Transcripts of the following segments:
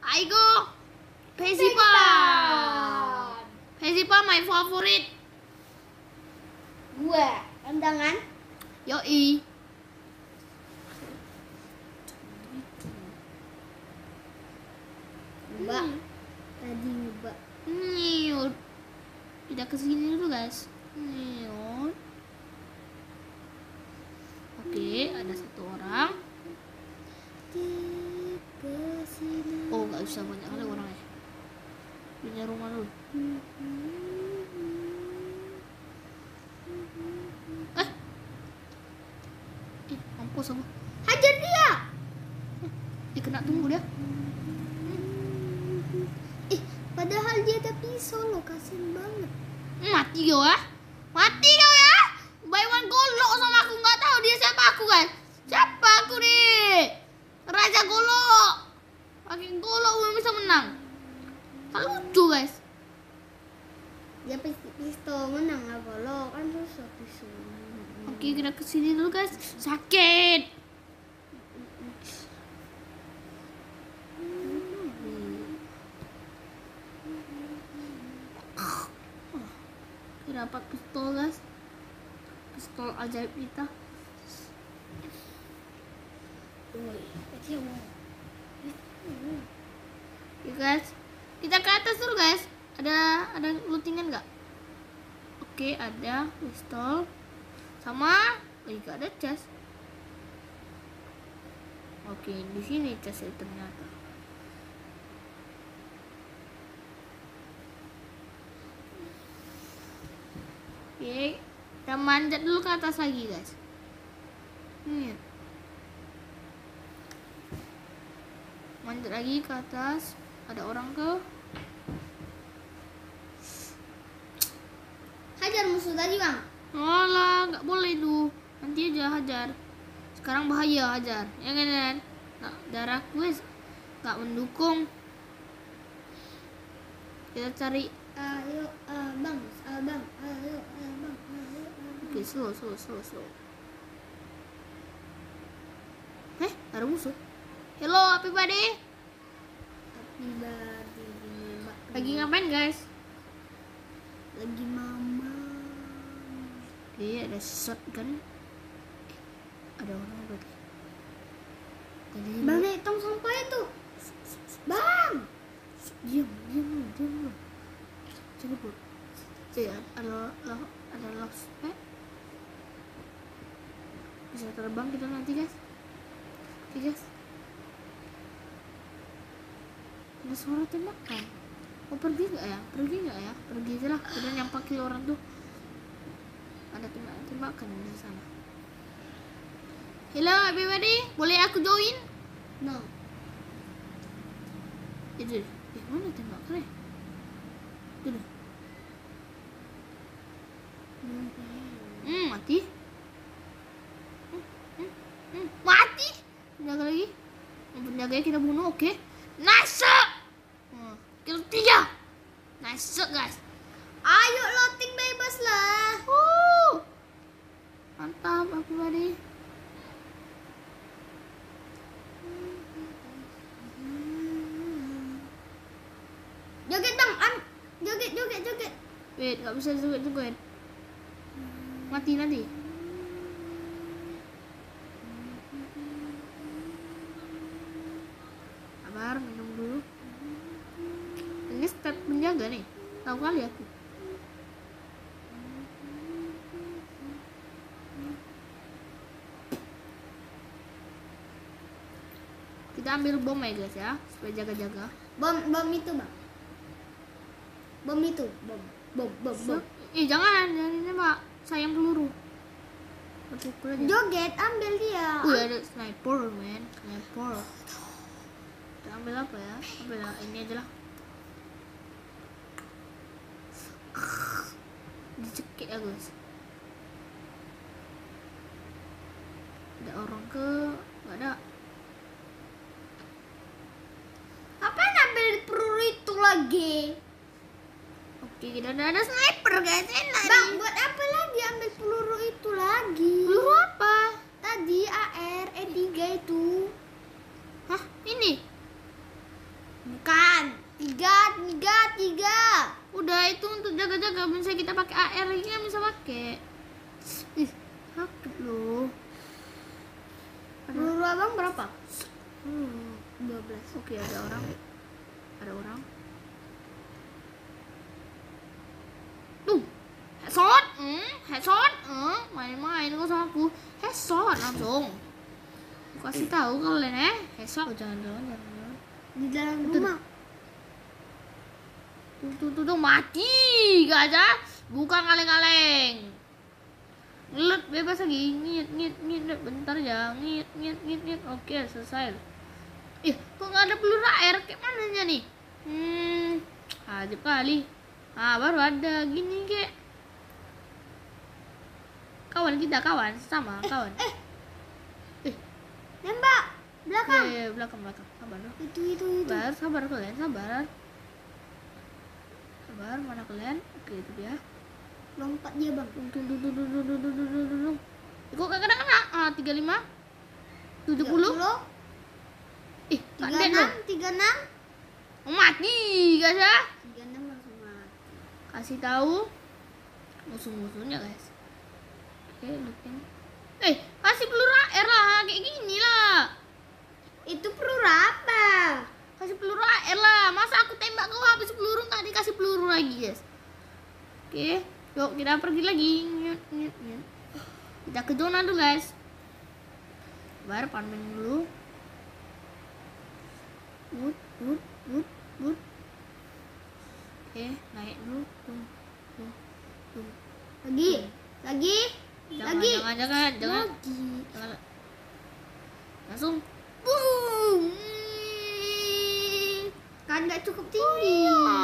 Aigo. Pesipan. Pesipan my favorite. Gue rendangan. Yoi. Mbak. Tadi mbak. Nyut. Tidak kesini dulu guys. Nyut. Oke, ada satu orang. Oh, nggak usah banyak kali orangnya. Punya rumah dulu. Mampus aku. Hajar dia. Dia kena tunggu dia. Padahal dia ada pisau loh, kasian banget. Mati kau ya. Mati kau ya. Buy one golok sama aku, nggak tahu dia siapa aku guys. Siapa aku nih? Raja golok. Pakai golok belum bisa menang. Kan lucu guys. Dia pistol menang lah kalau kan susah pisau. Oke, kita kesini dulu guys. Sakit. Kita dapat pistol guys. Pistol ajaib kita. Oke guys, kita ke atas dulu guys. Ada lootingan nggak? Oke, ada pistol sama juga ada chest. Oke, di sini chestnya ternyata. Oke, kita manjat dulu ke atas lagi guys. Nih, manjat lagi ke atas. Ada orang ke. Hajar musuh tadi bang. Alah, nggak boleh tuh. Nanti aja hajar. Sekarang bahaya hajar. Ya kan? Nah, darah gue nggak mendukung. Kita cari. Ayo abang, abang, ayo abang, ayo abang. Oke, slow. Ada musuh. Hello, everybody. Lagi ngapain guys? Lagi mama. Oke, ada shotgun. Ada orang berarti. Tadi Bang, naik tong sampah itu. Bang. diam. Coba bu. Ada lospek. Bisa terbang kita nanti guys. Oke guys. Ada suara tembakan. Oh, pergi nggak ya? Pergi aja lah. Udah nyampakin orang tuh. Ada tembakan di sana. Hello everybody, boleh aku join? No. Itu, mana tembakannya? Itu deh. Mati. Mati. Penjaga lagi. Penjaganya kita bunuh, oke? Nice. Kill 3. Nice guys. Ayo loading bebas lah. Mantap everybody. Joget bang, joget. Wait, nggak bisa joget. Mati nanti. Sabar, minum dulu. Ini step menjaga nih. Tahu kali aku. Kita ambil bom ya guys ya, supaya jaga-jaga. Bom itu bang. Bom. Jangan ini pak, sayang peluru. Berpukul aja. Joget, ambil dia. Ada sniper men, sniper. Kita ambil apa ya? Ambil ini aja lah. Dicekik ya guys. Ada orang ke? Nggak ada. Apa ambil peluru itu lagi? Oke, kita udah ada sniper guys, enak Bang, nih. buat apa lagi ambil peluru itu lagi? Peluru apa? Tadi AR E3 itu. Hah, ini? Bukan. Tiga. Udah itu untuk jaga-jaga, bisa kita pakai AR lagi kan bisa pakai. Ih, sakit loh. Peluru abang berapa? 12. Oke, ada orang. Tuh, headshot. Main-main kok sama aku. Headshot langsung. Aku kasih tahu kalian headshot. Oh, jangan. Di dalam Betul. rumah. Tuh mati gajah, bukan kaleng-kaleng. Ngelut bebas lagi, ngit, bentar ya, ngit. Oke, selesai. Ih, kok nggak ada peluru air? Kayak mananya nih? Ajaib kali. Baru ada gini kek. Kawan kita, sama kawan. Nembak. Belakang. Belakang. Sabar dong. Itu. Sabar kalian, sabar. Mana kalian? Oke, itu dia. Lompat dia bang. Dung. Kok kena? 35 70. Ih, 36. mati guys ya. 36 langsung mati. Kasih tahu musuh-musuhnya guys. Oke, looting. Kasih peluru AR lah, kayak gini lah. Itu peluru apa? Kasih peluru AR lah. Masa aku tembak kau habis peluru nggak dikasih peluru lagi guys. Oke, yuk kita pergi lagi. Nyut. Kita ke zona dulu guys. Panen dulu. Wood. Oke, naik dulu. Tuh. Lagi. Jangan. Langsung. Boom. Kan nggak cukup tinggi.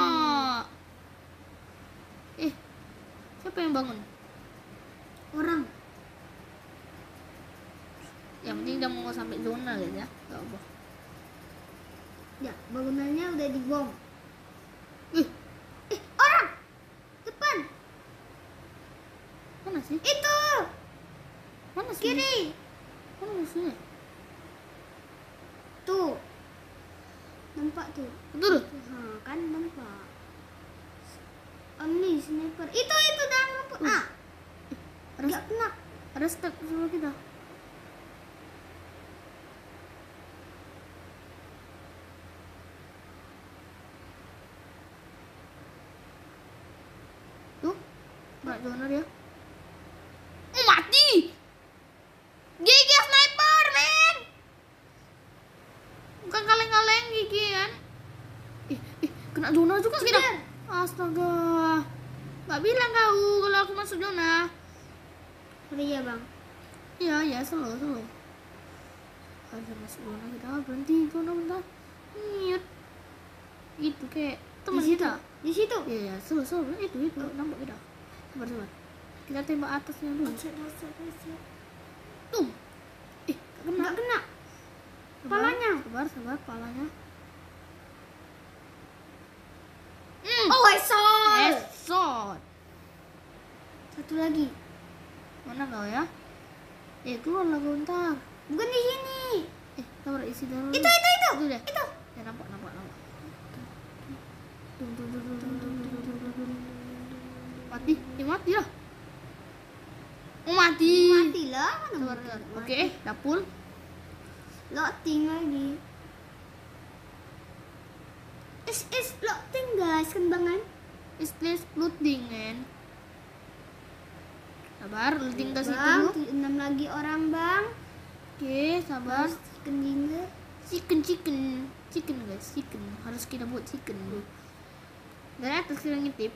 Siapa yang bangun? Orang. Yang penting dia mau sampai zona guys ya. Gak apa. Ya, bangunannya udah dibom. Orang. Depan. Mana sih? Itu. Mana sih? Kiri. Mana musuhnya? Tuh. Nampak tuh. Betul. Kan nampak. Ini sniper. Itu dalam rumput. Nggak kena. Ada step sama kita. Tuh, nggak zona dia. Mati. GG sniper, men. Bukan kaleng-kaleng gigi kan. Kena zona juga kita. Astaga. Gak bilang kau kalau aku masuk zona. Iya bang. Iya, slow. Ada masuk zona kita, berhenti zona bentar. Nyut. Itu kayak teman kita. Di situ. Iya, slow. Itu nampak kita. Sabar. Kita tembak atasnya dulu. Tuh. Nggak kena. Palanya. Sabar, palanya. Oh, Headshot. Satu lagi. Mana kau ya? Keluar lah kau ntar. Bukan di sini. Sabar, isi dulu. Itu. Itu deh. Itu. Ya, nampak. Mati lah. Mati. Mati lah. Sabar. Oke, dapur. Loading lagi. Loading guys, kembangan. Please looting man. Sabar, looting ke situ Bang, dulu. 6 lagi orang bang. Oke, sabar. Chicken dinner. Chicken guys, chicken. Harus kita buat chicken dulu. Dari atas kita ngintip.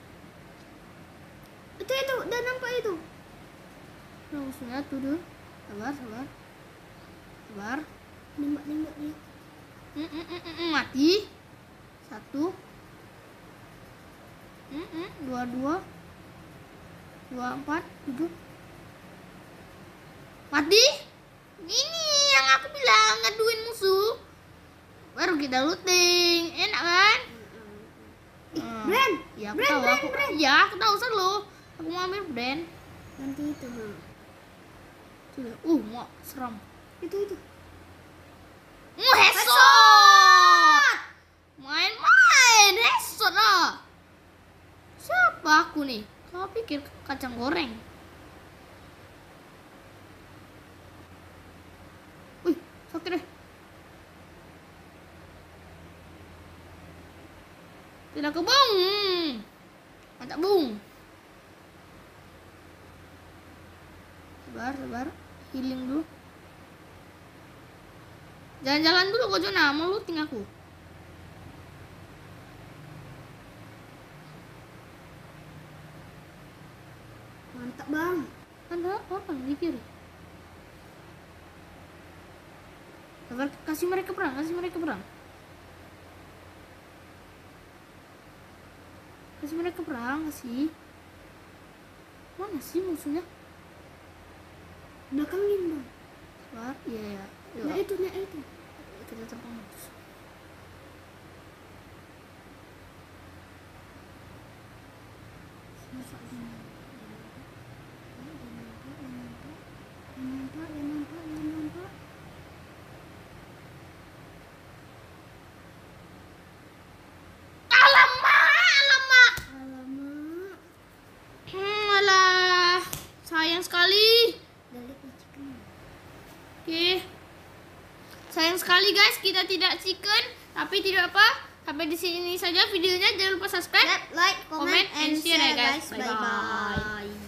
Itu udah nampak itu. Langsung tuh dulu. Sabar. Nembak dia. Mati. 1 2 4 7 mati. Ini yang aku bilang, ngaduin musuh baru kita looting, enak kan? Brand. Ya aku tahu. Aku tahu selalu. Aku mau ambil brand. Nanti itu bang. Sudah. Mau seram. Itu. Headshot. nih? Kau pikir kacang goreng? Wih, sakit deh. Tidak ke bung. Mantap bung. Sabar. Healing dulu. Jalan-jalan dulu kok Jona, mau looting aku. Mantap bang. Ada orang di kiri. Sabar, kasih mereka perang. Kasih mereka perang, kasih. Mana sih musuhnya? Belakangin bang. Sabar, iya. Nah itu. Kita terbang terus. Nampak. Alamak. Alamak. Alah, sayang sekali. Balik chicken. Oke. Sayang sekali guys, kita tidak chicken, tapi tidak apa. Sampai di sini saja videonya. Jangan lupa subscribe, Like, comment, and share ya guys. Bye bye.